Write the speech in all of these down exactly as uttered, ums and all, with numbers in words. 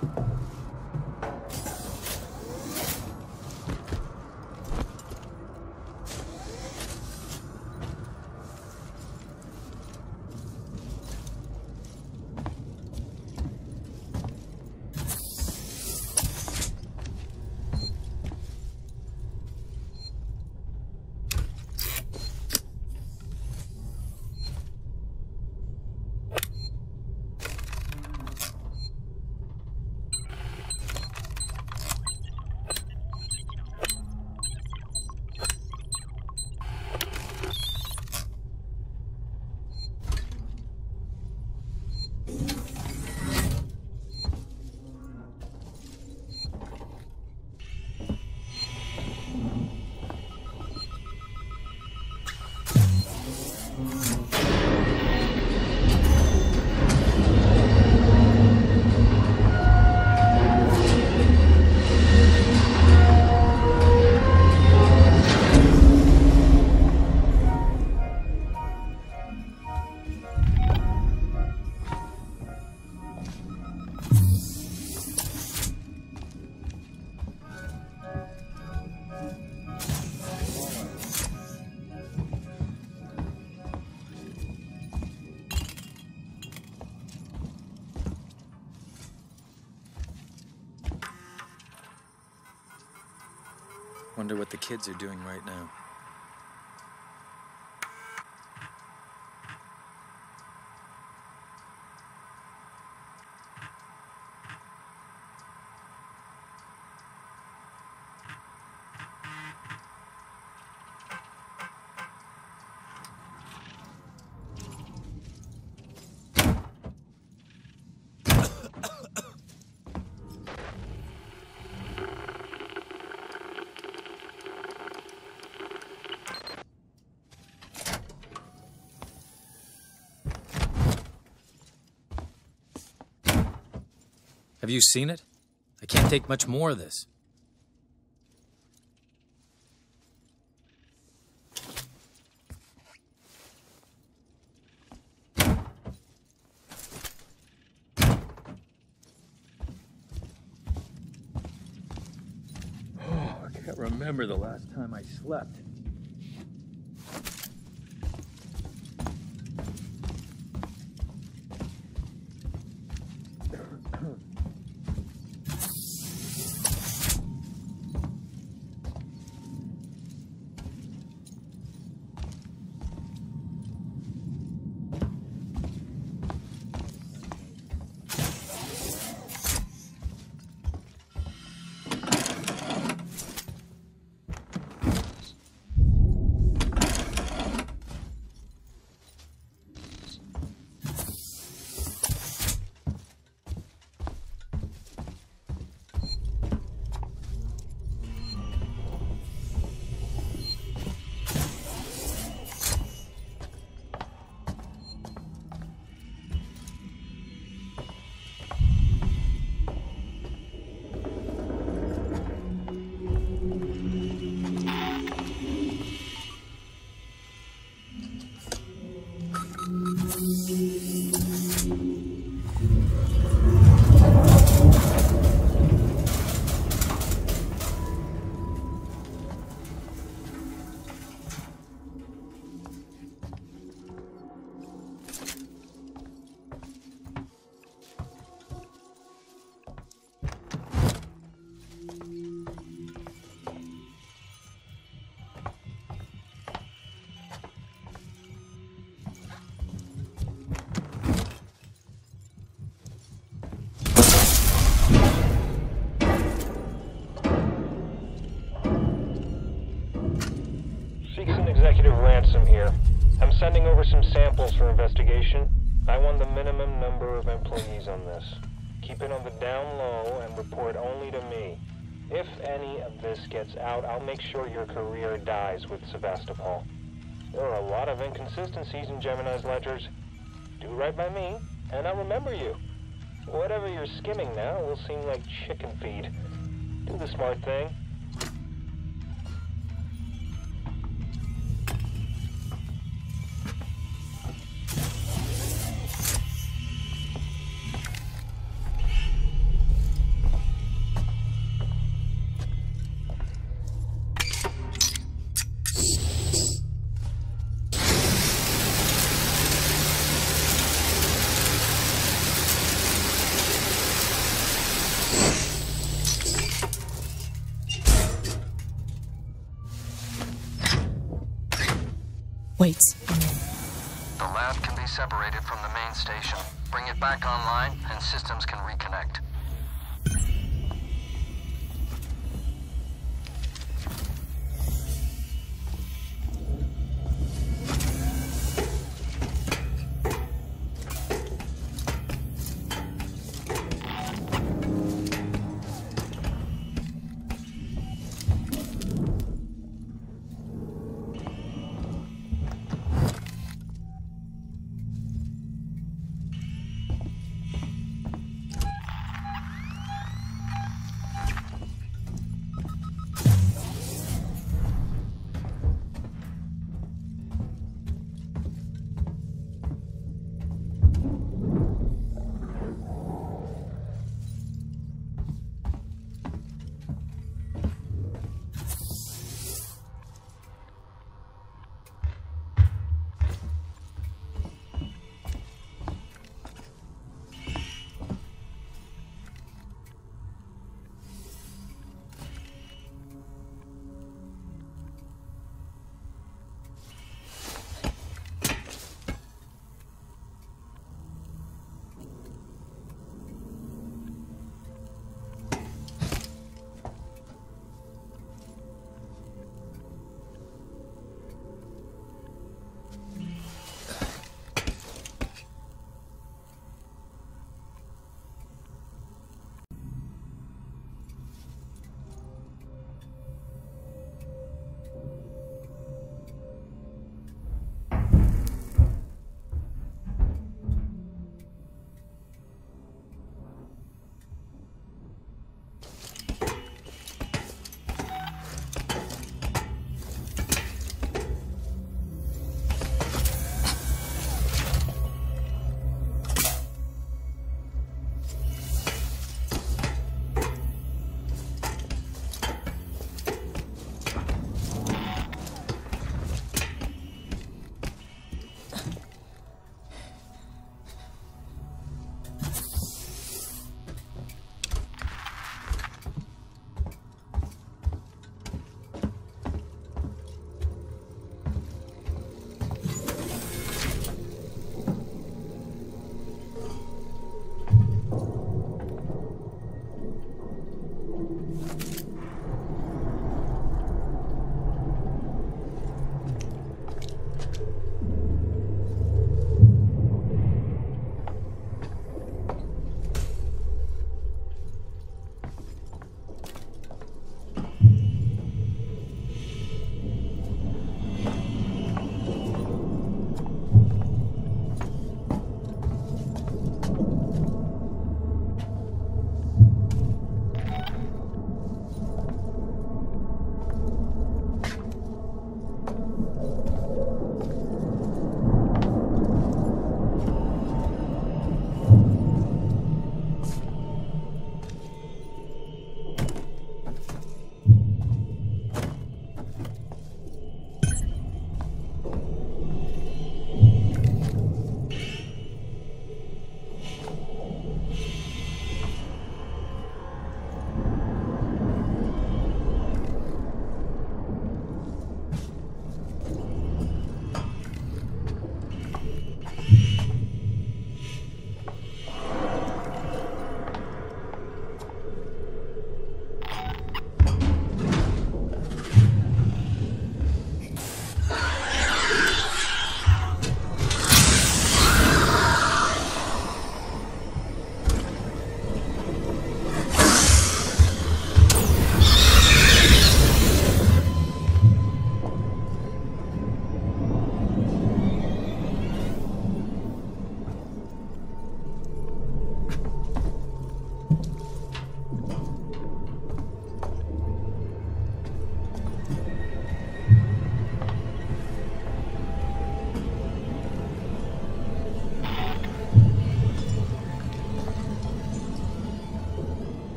Wonder what the kids are doing right now. Have you seen it? I can't take much more of this. Oh, I can't remember the last time I slept. Executive Ransom here. I'm sending over some samples for investigation. I want the minimum number of employees on this. Keep it on the down low and report only to me. If any of this gets out, I'll make sure your career dies with Sevastopol. There are a lot of inconsistencies in Gemini's ledgers. Do right by me, and I'll remember you. Whatever you're skimming now will seem like chicken feed. Do the smart thing. Wait. The lab can be separated from the main station. Bring it back online, and systems can reconnect.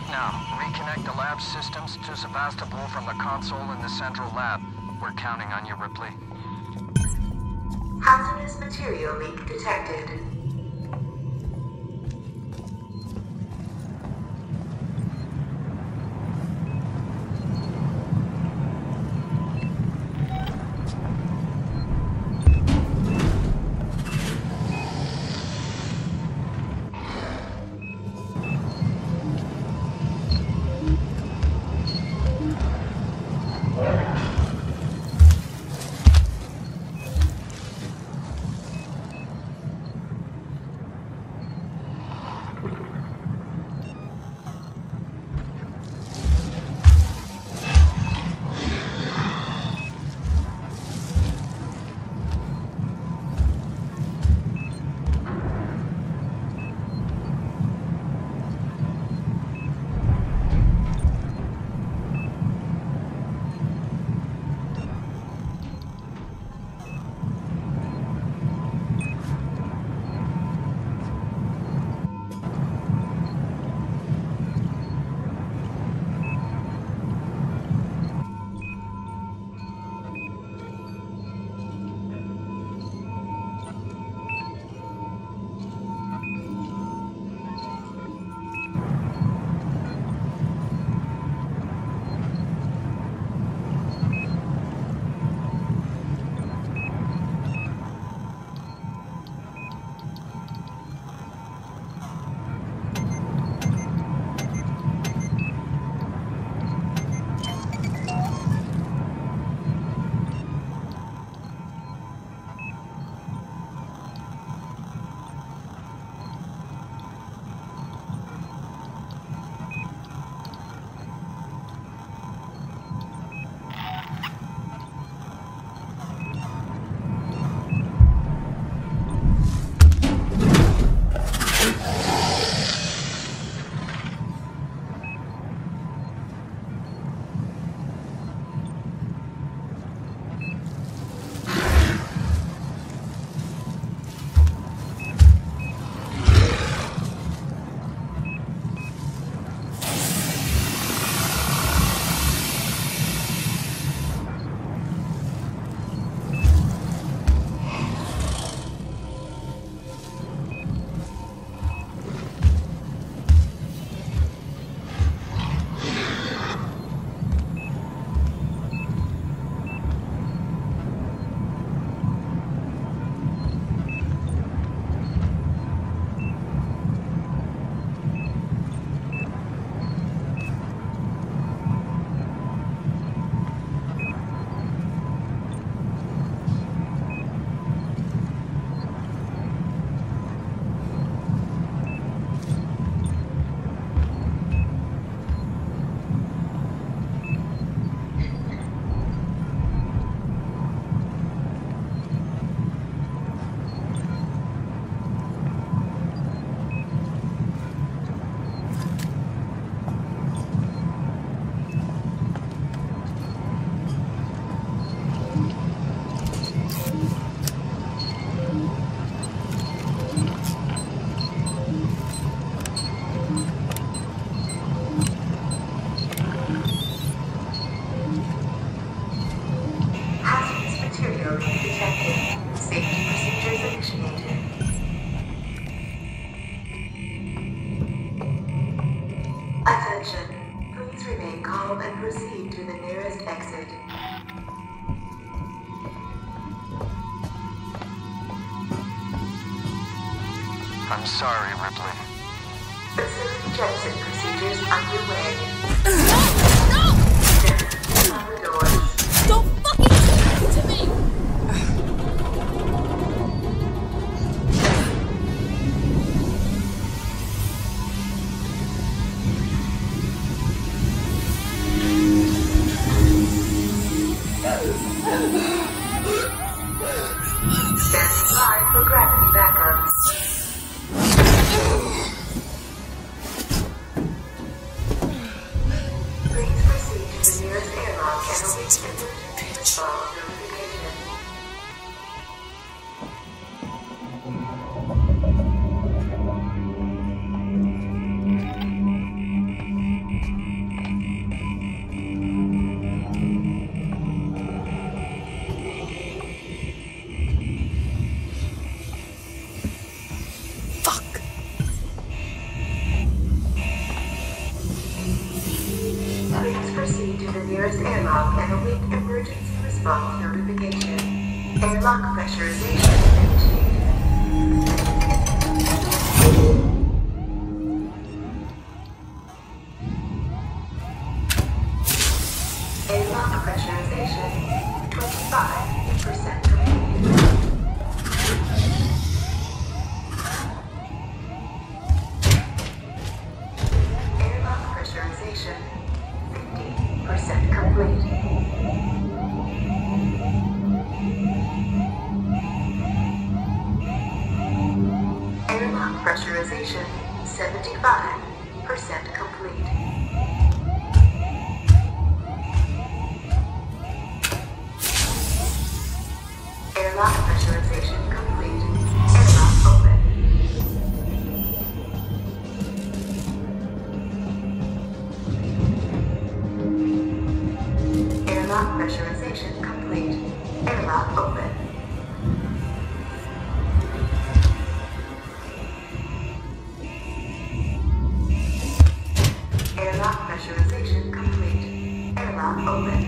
Now, reconnect the lab systems to Sevastopol from the console in the central lab. We're counting on you, Ripley. Hazardous material leak detected. I'm sorry, Ripley. Facility jetson procedures underway. No! On the doors. Don't fucking do this to me! Standing by for gravity backup. Please proceed to the nearest airlock and Please proceed to the nearest airlock and await emergency response notification. Airlock pressurization initiated. Airlock pressurization twenty-five percent complete. Airlock pressurization fifty percent complete. Airlock pressurization seventy-five percent complete. Airlock pressurization complete. Airlock open. Airlock pressurization complete. Airlock open. Airlock pressurization complete. Airlock open.